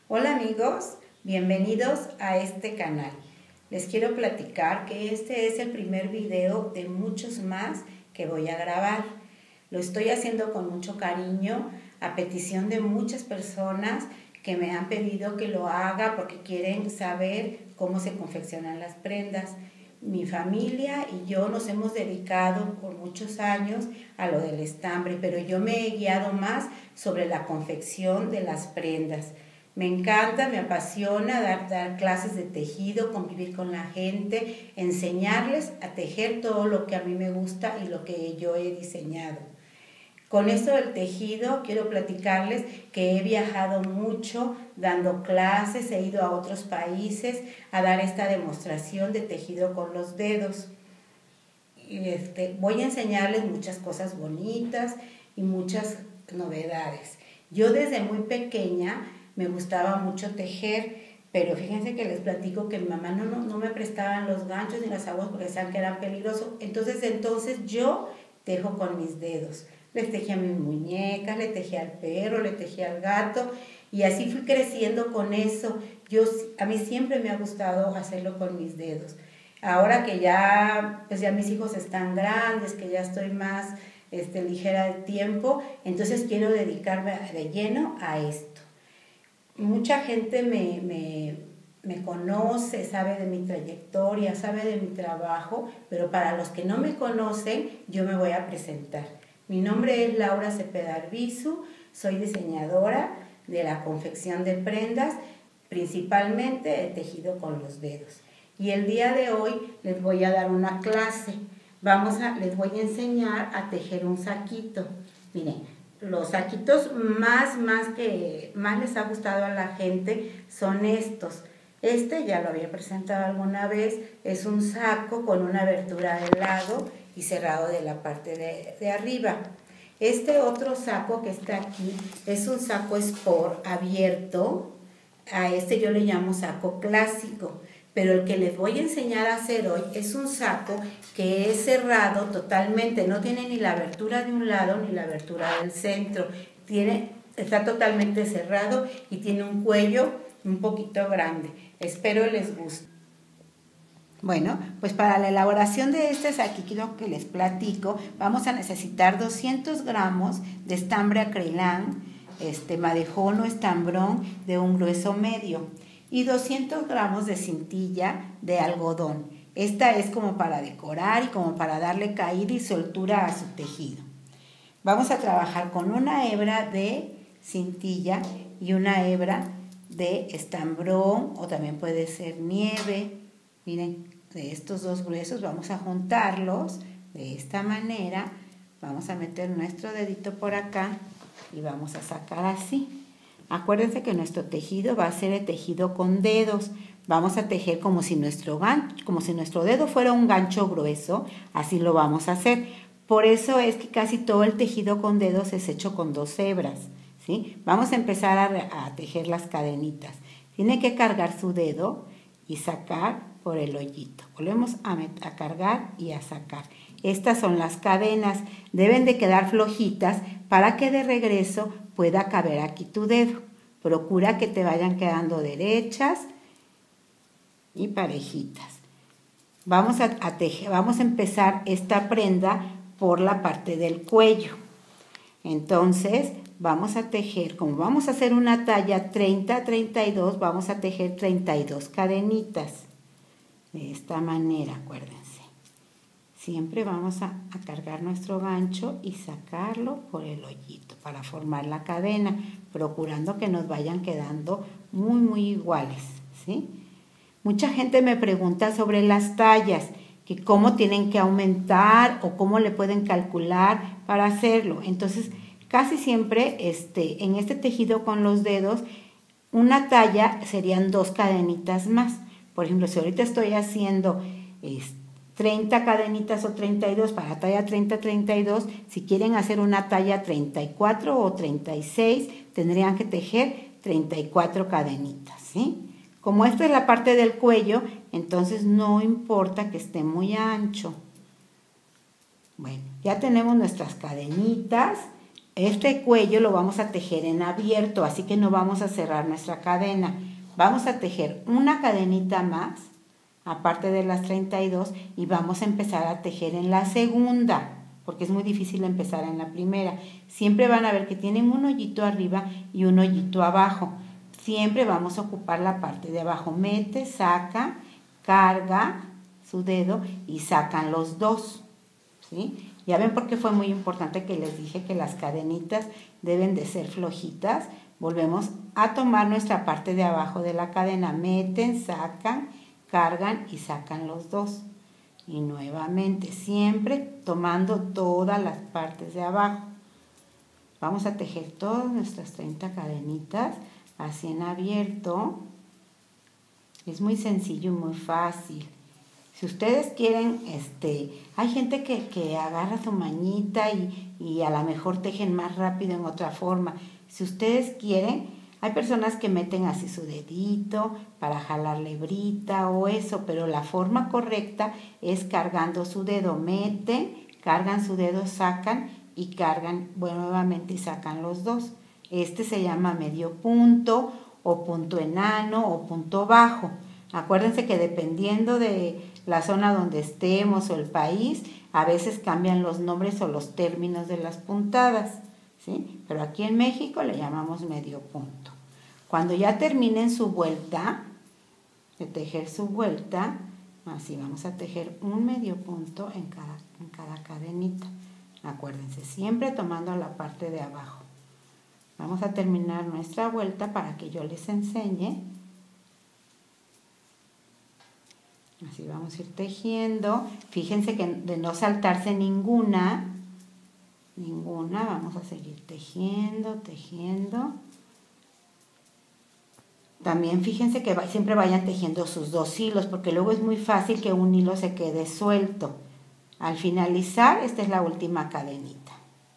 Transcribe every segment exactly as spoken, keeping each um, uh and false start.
Hola amigos, bienvenidos a este canal. Les quiero platicar que este es el primer video de muchos más que voy a grabar. Lo estoy haciendo con mucho cariño a petición de muchas personas que me han pedido que lo haga porque quieren saber cómo se confeccionan las prendas. Mi familia y yo nos hemos dedicado por muchos años a lo del estambre, pero yo me he guiado más sobre la confección de las prendas. Me encanta, me apasiona dar, dar clases de tejido, convivir con la gente, enseñarles a tejer todo lo que a mí me gusta y lo que yo he diseñado. Con esto del tejido quiero platicarles que he viajado mucho dando clases, he ido a otros países a dar esta demostración de tejido con los dedos. Y este, voy a enseñarles muchas cosas bonitas y muchas novedades. Yo desde muy pequeña me gustaba mucho tejer, pero fíjense que les platico que mi mamá no, no, no me prestaban los ganchos ni las aguas porque sabían que eran peligrosos. Entonces, entonces yo tejo con mis dedos. Les tejía a mis muñecas, le tejía al perro, le tejía al gato y así fui creciendo con eso. Yo, a mí siempre me ha gustado hacerlo con mis dedos. Ahora que ya, pues ya mis hijos están grandes, que ya estoy más este, ligera de tiempo, entonces quiero dedicarme de lleno a esto. Mucha gente me, me, me conoce, sabe de mi trayectoria, sabe de mi trabajo, pero para los que no me conocen, yo me voy a presentar. Mi nombre es Laura Cepeda Arbizu, soy diseñadora de la confección de prendas, principalmente de tejido con los dedos. Y el día de hoy les voy a dar una clase. Vamos a, les voy a enseñar a tejer un saquito. Miren, los saquitos más, más que más les ha gustado a la gente son estos. Este ya lo había presentado alguna vez, es un saco con una abertura del lado y cerrado de la parte de, de arriba. Este otro saco que está aquí es un saco sport abierto, a este yo le llamo saco clásico, pero el que les voy a enseñar a hacer hoy es un saco que es cerrado totalmente, no tiene ni la abertura de un lado ni la abertura del centro, tiene, está totalmente cerrado y tiene un cuello un poquito grande. Espero les guste. Bueno, pues para la elaboración de este saquito que les platico, vamos a necesitar doscientos gramos de estambre acrilán, este madejón o estambrón de un grueso medio y doscientos gramos de cintilla de algodón. Esta es como para decorar y como para darle caída y soltura a su tejido. Vamos a trabajar con una hebra de cintilla y una hebra de estambrón o también puede ser nieve. Miren, de estos dos gruesos vamos a juntarlos de esta manera. Vamos a meter nuestro dedito por acá y vamos a sacar así. Acuérdense que nuestro tejido va a ser el tejido con dedos. Vamos a tejer como si nuestro gancho, como si nuestro dedo fuera un gancho grueso. Así lo vamos a hacer. Por eso es que casi todo el tejido con dedos es hecho con dos hebras, ¿sí? Vamos a empezar a, a tejer las cadenitas. Tiene que cargar su dedo y sacar por el hoyito. Volvemos a, a cargar y a sacar. Estas son las cadenas. Deben de quedar flojitas para que de regreso pueda caber aquí tu dedo. Procura que te vayan quedando derechas y parejitas. Vamos a, a tejer, vamos a empezar esta prenda por la parte del cuello. Entonces vamos a tejer, como vamos a hacer una talla treinta a treinta y dos, vamos a tejer treinta y dos cadenitas. De esta manera, acuérdense. Siempre vamos a, a cargar nuestro gancho y sacarlo por el hoyito para formar la cadena, procurando que nos vayan quedando muy, muy iguales, ¿sí? Mucha gente me pregunta sobre las tallas, que cómo tienen que aumentar o cómo le pueden calcular para hacerlo. Entonces, casi siempre este, en este tejido con los dedos, una talla serían dos cadenitas más. Por ejemplo, si ahorita estoy haciendo este, treinta cadenitas o treinta y dos para talla treinta a treinta y dos, si quieren hacer una talla treinta y cuatro o treinta y seis, tendrían que tejer treinta y cuatro cadenitas, ¿sí? Como esta es la parte del cuello, entonces no importa que esté muy ancho. Bueno, ya tenemos nuestras cadenitas Este cuello lo vamos a tejer en abierto, así que no vamos a cerrar nuestra cadena. Vamos a tejer una cadenita más, aparte de las treinta y dos, y vamos a empezar a tejer en la segunda, porque es muy difícil empezar en la primera. Siempre van a ver que tienen un hoyito arriba y un hoyito abajo. Siempre vamos a ocupar la parte de abajo. Mete, saca, carga su dedo y sacan los dos, ¿sí? Ya ven por qué fue muy importante que les dije que las cadenitas deben de ser flojitas. Volvemos a tomar nuestra parte de abajo de la cadena. Meten, sacan, cargan y sacan los dos. Y nuevamente, siempre tomando todas las partes de abajo. Vamos a tejer todas nuestras treinta cadenitas así en abierto. Es muy sencillo y muy fácil. Si ustedes quieren, este, hay gente que, que agarra su mañita y, y a lo mejor tejen más rápido en otra forma. Si ustedes quieren, hay personas que meten así su dedito para jalar la hebrita o eso, pero la forma correcta es cargando su dedo. Meten, cargan su dedo, sacan y cargan bueno, nuevamente y sacan los dos. Este se llama medio punto o punto enano o punto bajo. Acuérdense que dependiendo de la zona donde estemos o el país, a veces cambian los nombres o los términos de las puntadas, ¿sí? Pero aquí en México le llamamos medio punto. Cuando ya terminen su vuelta, de tejer su vuelta, así vamos a tejer un medio punto en cada, en cada cadenita. Acuérdense, siempre tomando la parte de abajo. Vamos a terminar nuestra vuelta para que yo les enseñe. Así vamos a ir tejiendo. Fíjense que de no saltarse ninguna, ninguna, vamos a seguir tejiendo, tejiendo. También fíjense que siempre vayan tejiendo sus dos hilos, porque luego es muy fácil que un hilo se quede suelto. Al finalizar, esta es la última cadenita.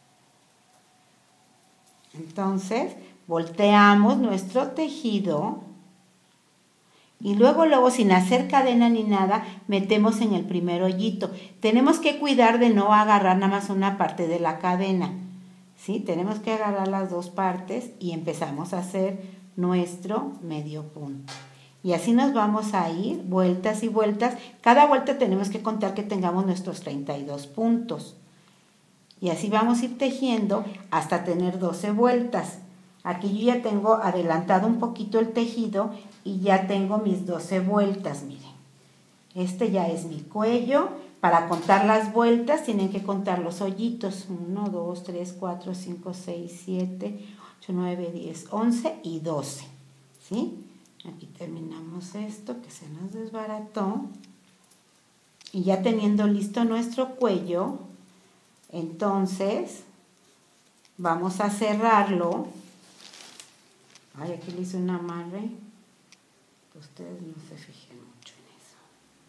Entonces, volteamos nuestro tejido y luego, luego, sin hacer cadena ni nada, metemos en el primer hoyito. Tenemos que cuidar de no agarrar nada más una parte de la cadena, ¿sí? Tenemos que agarrar las dos partes y empezamos a hacer nuestro medio punto. Y así nos vamos a ir, vueltas y vueltas. Cada vuelta tenemos que contar que tengamos nuestros treinta y dos puntos. Y así vamos a ir tejiendo hasta tener doce vueltas. Aquí yo ya tengo adelantado un poquito el tejido y ya tengo mis doce vueltas, miren. Este ya es mi cuello. Para contar las vueltas tienen que contar los hoyitos. uno, dos, tres, cuatro, cinco, seis, siete, ocho, nueve, diez, once y doce. ¿Sí? Aquí terminamos esto que se nos desbarató. Y ya teniendo listo nuestro cuello, entonces vamos a cerrarlo. Ay, aquí le hice un amarre. Ustedes no se fijen mucho en eso.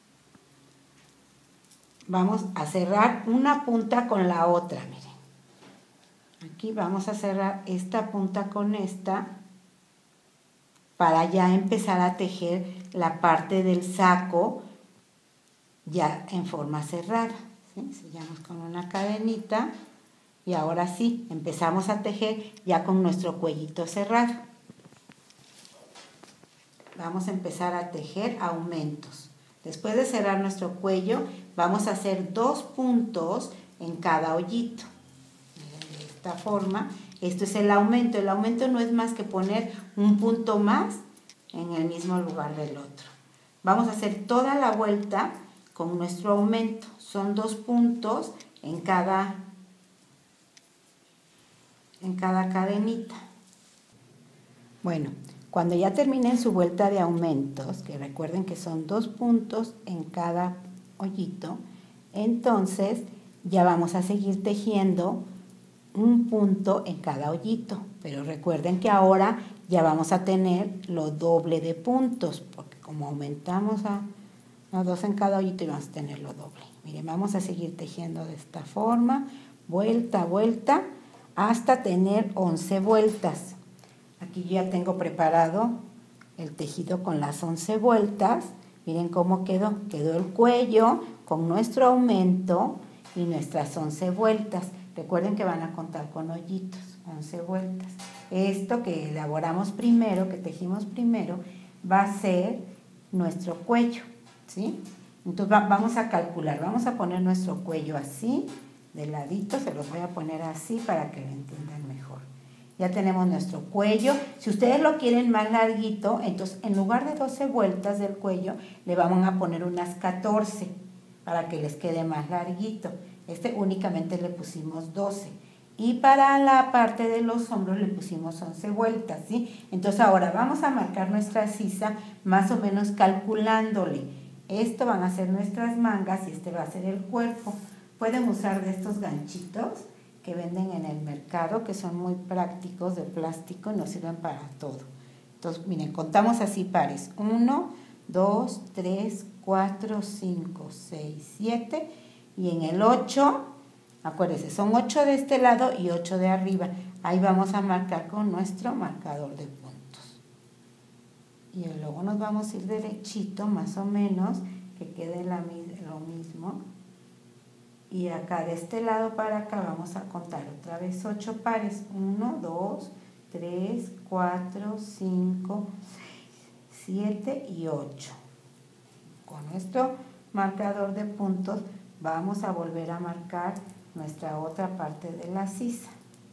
Vamos a cerrar una punta con la otra, miren. Aquí vamos a cerrar esta punta con esta para ya empezar a tejer la parte del saco ya en forma cerrada, ¿sí? Sellamos con una cadenita y ahora sí, empezamos a tejer ya con nuestro cuellito cerrado. Vamos a empezar a tejer aumentos. Después de cerrar nuestro cuello, vamos a hacer dos puntos en cada hoyito. Miren, de esta forma, esto es el aumento. El aumento no es más que poner un punto más en el mismo lugar del otro. Vamos a hacer toda la vuelta con nuestro aumento. Son dos puntos en cada, en cada cadenita. Bueno, cuando ya terminen su vuelta de aumentos, que recuerden que son dos puntos en cada hoyito, entonces ya vamos a seguir tejiendo un punto en cada hoyito. Pero recuerden que ahora ya vamos a tener lo doble de puntos, porque como aumentamos a, a dos en cada hoyito, vamos a tener lo doble. Miren, vamos a seguir tejiendo de esta forma, vuelta a vuelta, hasta tener once vueltas. Aquí ya tengo preparado el tejido con las once vueltas. Miren cómo quedó. Quedó el cuello con nuestro aumento y nuestras once vueltas. Recuerden que van a contar con hoyitos, once vueltas. Esto que elaboramos primero, que tejimos primero, va a ser nuestro cuello, ¿sí? Entonces va, vamos a calcular, vamos a poner nuestro cuello así, de ladito, se los voy a poner así para que lo entiendan mejor. Ya tenemos nuestro cuello. Si ustedes lo quieren más larguito, entonces en lugar de doce vueltas del cuello, le vamos a poner unas catorce para que les quede más larguito. Este únicamente le pusimos doce. Y para la parte de los hombros le pusimos once vueltas, ¿sí? Entonces ahora vamos a marcar nuestra sisa más o menos calculándole. Esto van a ser nuestras mangas y este va a ser el cuerpo. Pueden usar de estos ganchitos que venden en el mercado, que son muy prácticos, de plástico, y nos sirven para todo. Entonces, miren, contamos así pares. uno, dos, tres, cuatro, cinco, seis, siete. Y en el ocho, acuérdense, son ocho de este lado y ocho de arriba. Ahí vamos a marcar con nuestro marcador de puntos. Y luego nos vamos a ir derechito, más o menos, que quede la, lo mismo. Y acá de este lado para acá vamos a contar otra vez ocho pares. uno, dos, tres, cuatro, cinco, seis, siete y ocho. Con nuestro marcador de puntos vamos a volver a marcar nuestra otra parte de la sisa.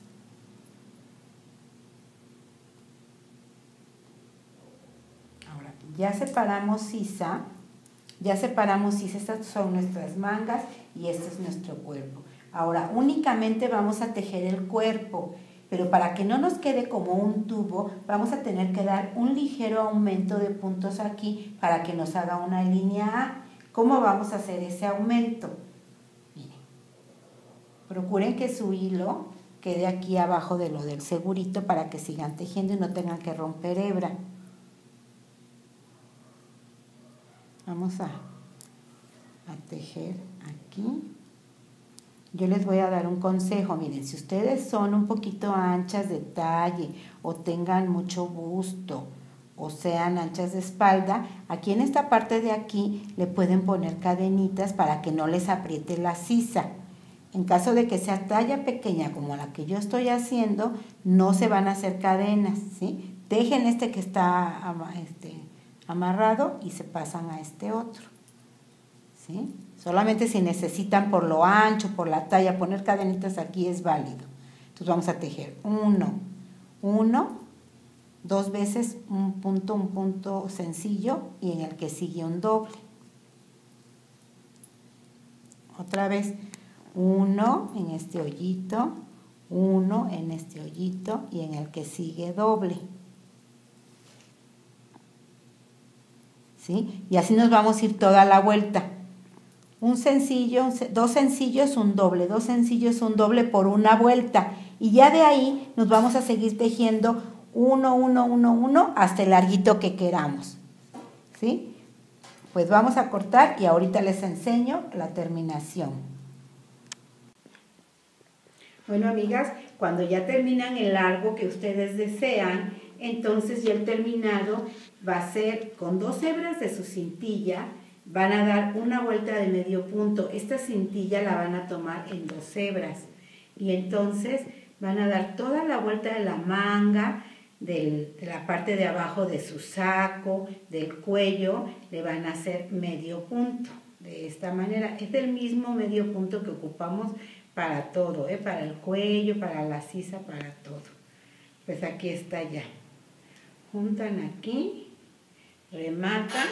Ahora, ya separamos sisa. Ya separamos sisa, estas son nuestras mangas y este es nuestro cuerpo. Ahora, únicamente vamos a tejer el cuerpo, pero para que no nos quede como un tubo, vamos a tener que dar un ligero aumento de puntos aquí para que nos haga una línea A. ¿Cómo vamos a hacer ese aumento? Miren, procuren que su hilo quede aquí abajo de lo del segurito para que sigan tejiendo y no tengan que romper hebra. Vamos a, a tejer aquí. Yo les voy a dar un consejo. Miren, si ustedes son un poquito anchas de talle o tengan mucho busto o sean anchas de espalda, aquí en esta parte de aquí le pueden poner cadenitas para que no les apriete la sisa. En caso de que sea talla pequeña como la que yo estoy haciendo, no se van a hacer cadenas, ¿sí? Tejen este que está este, amarrado y se pasan a este otro, ¿sí? Solamente si necesitan por lo ancho, por la talla, poner cadenitas aquí es válido. Entonces vamos a tejer uno, uno, dos veces un punto, un punto sencillo y en el que sigue un doble. Otra vez, uno en este hoyito, uno en este hoyito y en el que sigue doble. ¿Sí? Y así nos vamos a ir toda la vuelta. Un sencillo, dos sencillos, un doble, dos sencillos, un doble por una vuelta. Y ya de ahí nos vamos a seguir tejiendo uno, uno, uno, uno, hasta el larguito que queramos. ¿Sí? Pues vamos a cortar y ahorita les enseño la terminación. Bueno, amigas, cuando ya terminan el largo que ustedes desean, entonces ya el terminado va a ser con dos hebras de su cintilla, van a dar una vuelta de medio punto. Esta cintilla la van a tomar en dos hebras y entonces van a dar toda la vuelta de la manga, del, de la parte de abajo de su saco, del cuello, le van a hacer medio punto. De esta manera, es el mismo medio punto que ocupamos para todo, ¿eh? Para el cuello, para la sisa, para todo. Pues aquí está ya. Juntan aquí, rematan.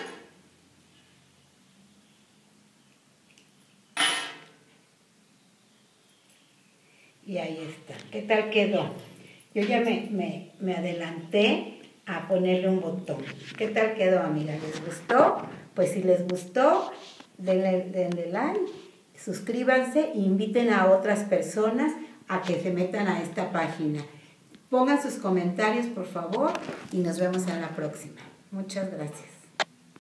Y ahí está. ¿Qué tal quedó? Yo ya me, me, me adelanté a ponerle un botón. ¿Qué tal quedó, amiga? ¿Les gustó? Pues si les gustó, denle, denle like, suscríbanse e inviten a otras personas a que se metan a esta página. Pongan sus comentarios, por favor, y nos vemos en la próxima. Muchas gracias.